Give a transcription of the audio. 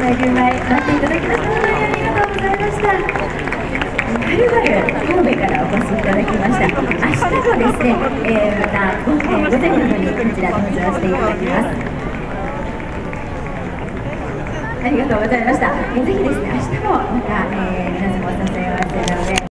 牛前待っていただきました。本当にありがとうございました。はるばる神戸からお越しいただきました。明日もですね、また午前の方にこちら登場していただきます。ありがとうございました。ぜひですね、明日もまた、皆様お誘い合わせなので。